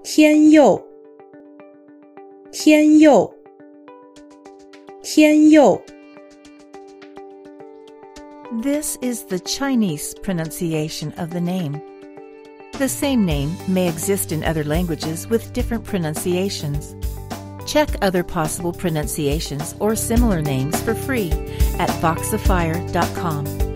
天佑天佑天佑 This is the Chinese pronunciation of the name. The same name may exist in other languages with different pronunciations. Check other possible pronunciations or similar names for free at Voxifier.com.